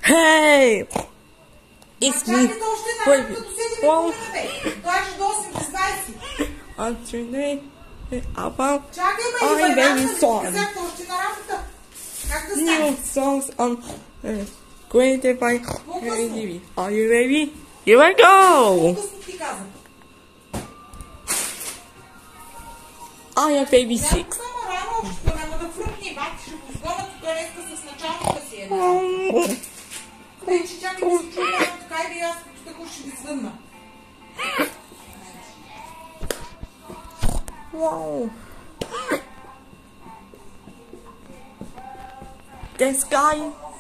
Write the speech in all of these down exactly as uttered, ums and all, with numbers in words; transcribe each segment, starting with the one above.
Hey! It's me. Baby. Well, Dois doces, desvai-se. Anthony, Abba, Чакай, бе, Ай, baby song. Казах, то ще на работа. Как да New стане? songs on uh, created by T V. Are you ready? Here I go! По-късно ти казах. I am baby Тя six. само рано още, няма да фрукни, бати ще го сгонят тук днеска с началника си една. Тъй, че чакай да се чуя рано, така и да и аз като тако ще ви звънна. Wow. This guy.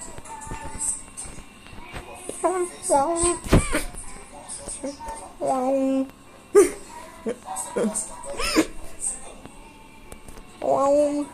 Wow. Wow. Wow.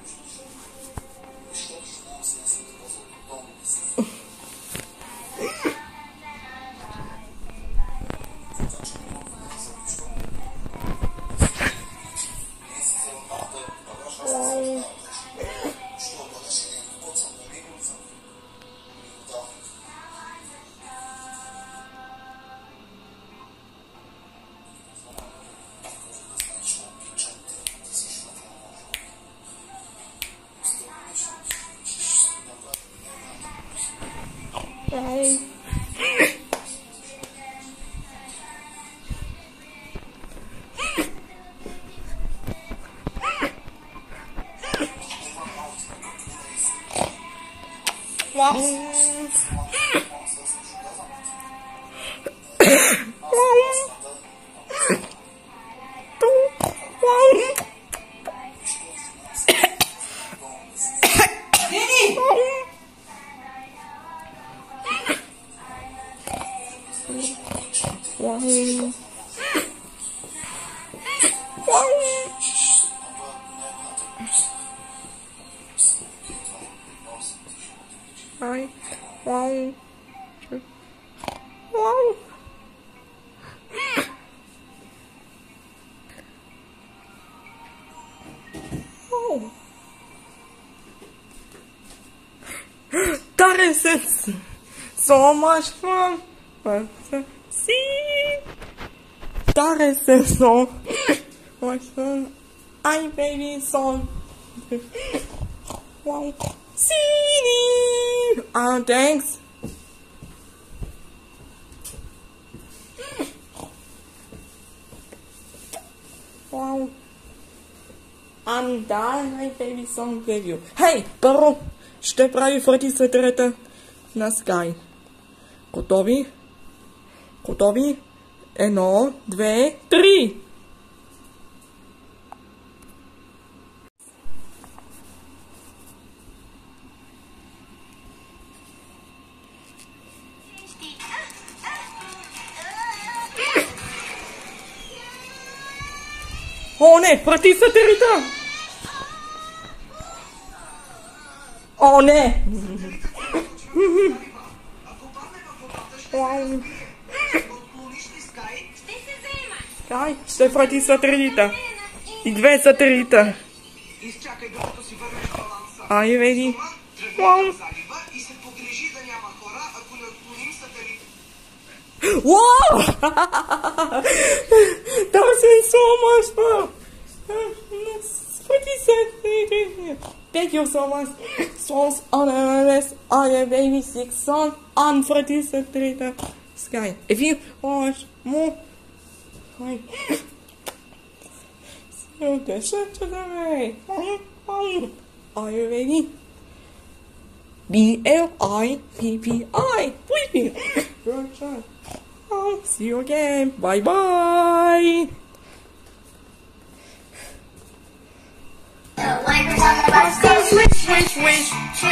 Hey. Wow. Wow. Hi. Wow. Wow. Oh. That is it. So much fun. See. That is it. So much fun. I baby song. Wow. See. Ah, uh, thanks. Wow. I'm done my baby song review. Hey, първо ще прави фръти светрета на Sky. Готови? Готови? Едно, две, три! О, не! Прати сателита! О, не! Скай, ще прати сателита. И две сателита. Are you ready? Wow! Wow! That was so much fun! Thank you so much. Songs on the I am baby six song on Freddy Saturday Sky. If you watch more, so the shut away. Are you ready? B L I P P I. Sleeping. Good job. I'll see you again. Bye bye. Swish, swish, swish.